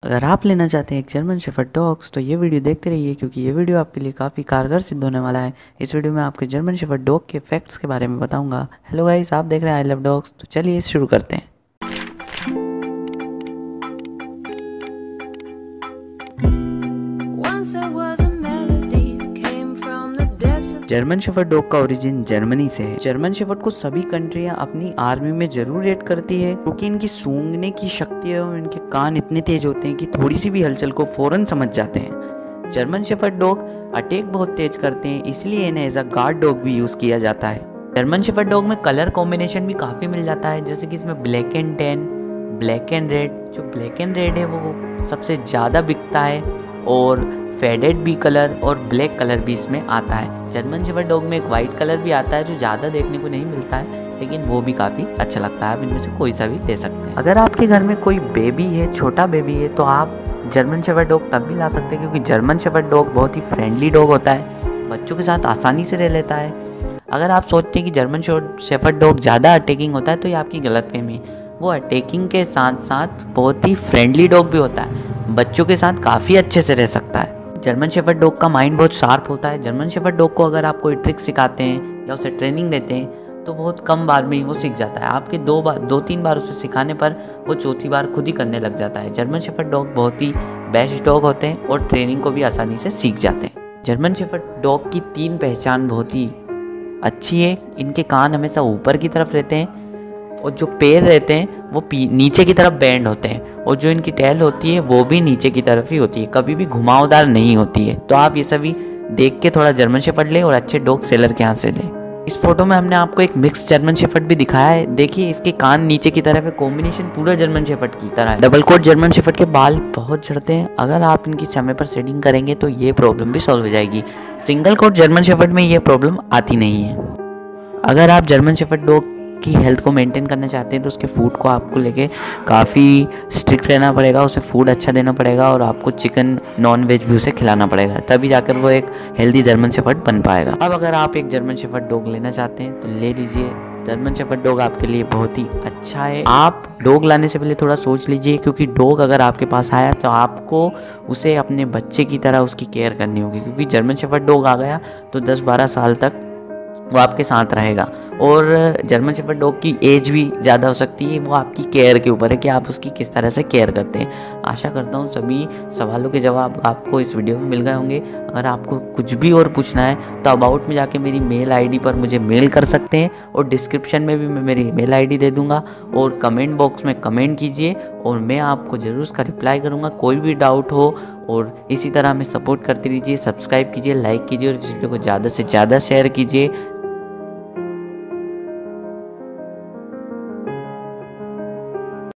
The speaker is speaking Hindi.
अगर आप लेना चाहते हैं एक जर्मन शेफर्ड डॉग्स तो ये वीडियो देखते रहिए, क्योंकि ये वीडियो आपके लिए काफ़ी कारगर सिद्ध होने वाला है। इस वीडियो में आपके जर्मन शेफर्ड डॉग के फैक्ट्स के बारे में बताऊंगा। हेलो गाइस, आप देख रहे हैं आई लव डॉग्स। तो चलिए शुरू करते हैं। जर्मन शेफर्ड डॉग का ओरिजिन जर्मनी से है। जर्मन शेफर्ड को सभी कंट्रियां अपनी आर्मी में जरूर रेट करती है, क्योंकि इनकी सूंघने की शक्ति और इनके कान इतने तेज होते हैं कि थोड़ी सी भी हलचल को फौरन समझ जाते हैं। जर्मन शेफर्ड डॉग अटैक बहुत तेज करते हैं, इसलिए इन्हें एज अ गार्ड डॉग भी यूज किया जाता है। जर्मन शेफर्ड डॉग में कलर कॉम्बिनेशन भी काफी मिल जाता है, जैसे कि इसमें black and tan, black and red. जो ब्लैक एंड रेड है वो सबसे ज़्यादा बिकता है, और फेडेड भी कलर और ब्लैक कलर भी इसमें आता है। जर्मन शेफर्ड डॉग में एक वाइट कलर भी आता है जो ज़्यादा देखने को नहीं मिलता है, लेकिन वो भी काफ़ी अच्छा लगता है। आप इनमें से कोई सा भी ले सकते हैं। अगर आपके घर में कोई बेबी है, छोटा बेबी है, तो आप जर्मन शेफर्ड डॉग तब भी ला सकते हैं, क्योंकि जर्मन शेफर्ड डॉग बहुत ही फ्रेंडली डॉग होता है, बच्चों के साथ आसानी से रह लेता है। अगर आप सोचते हैं कि जर्मन शेफर्ड डॉग ज़्यादा अटैकिंग होता है, तो ये आपकी गलतफहमी है। वो अटैकिंग के साथ साथ बहुत ही फ्रेंडली डॉग भी होता है, बच्चों के साथ काफ़ी अच्छे से रह सकता है। जर्मन शेफर्ड डॉग का माइंड बहुत शार्प होता है। जर्मन शेफर्ड डॉग को अगर आप कोई ट्रिक सिखाते हैं या उसे ट्रेनिंग देते हैं तो बहुत कम बार में ही वो सीख जाता है। आपके दो तीन बार उसे सिखाने पर वो चौथी बार खुद ही करने लग जाता है। जर्मन शेफर्ड डॉग बहुत ही बेस्ट डॉग होते हैं और ट्रेनिंग को भी आसानी से सीख जाते हैं। जर्मन शेफर्ड डॉग की तीन पहचान बहुत ही अच्छी है। इनके कान हमेशा ऊपर की तरफ रहते हैं, और जो पैर रहते हैं वो नीचे की तरफ बैंड होते हैं, और जो इनकी टैल होती है वो भी नीचे की तरफ ही होती है, कभी भी घुमावदार नहीं होती है। तो आप ये सभी देख के थोड़ा जर्मन शेफर्ड लें और अच्छे डॉग सेलर के यहाँ से लें। इस फोटो में हमने आपको एक मिक्स जर्मन शेफर्ड भी दिखाया है। देखिए इसके कान नीचे की तरफ है, कॉम्बिनेशन पूरा जर्मन शेफर्ड की तरह है। डबल कोट जर्मन शेफर्ड के बाल बहुत झड़ते हैं, अगर आप इनकी समय पर शेडिंग करेंगे तो ये प्रॉब्लम भी सॉल्व हो जाएगी। सिंगल कोट जर्मन शेफर्ड में ये प्रॉब्लम आती नहीं है। अगर आप जर्मन शेफर्ड डॉग की हेल्थ को मेंटेन करना चाहते हैं तो उसके फूड को आपको लेके काफ़ी स्ट्रिक्ट रहना पड़ेगा। उसे फूड अच्छा देना पड़ेगा, और आपको चिकन नॉन वेज भी उसे खिलाना पड़ेगा, तभी जाकर वो एक हेल्दी जर्मन शेफर्ड बन पाएगा। अब अगर आप एक जर्मन शेफर्ड डॉग लेना चाहते हैं तो ले लीजिए। जर्मन शेफर्ड डॉग आपके लिए बहुत ही अच्छा है। आप डॉग लाने से पहले थोड़ा सोच लीजिए, क्योंकि डॉग अगर आपके पास आया तो आपको उसे अपने बच्चे की तरह उसकी केयर करनी होगी, क्योंकि जर्मन शेफर्ड डॉग आ गया तो 10-12 साल तक वो आपके साथ रहेगा। और जर्मन शेफर्ड डॉग की एज भी ज़्यादा हो सकती है, वो आपकी केयर के ऊपर है कि आप उसकी किस तरह से केयर करते हैं। आशा करता हूँ सभी सवालों के जवाब आपको इस वीडियो में मिल गए होंगे। अगर आपको कुछ भी और पूछना है तो अबाउट में जाके मेरी मेल आईडी पर मुझे मेल कर सकते हैं, और डिस्क्रिप्शन में भी मैं मेरी मेल आईडी दे दूँगा, और कमेंट बॉक्स में कमेंट कीजिए और मैं आपको ज़रूर उसका रिप्लाई करूँगा, कोई भी डाउट हो। और इसी तरह हमें सपोर्ट करते रहिए, सब्सक्राइब कीजिए, लाइक कीजिए, और इस वीडियो को ज़्यादा से ज़्यादा शेयर कीजिए।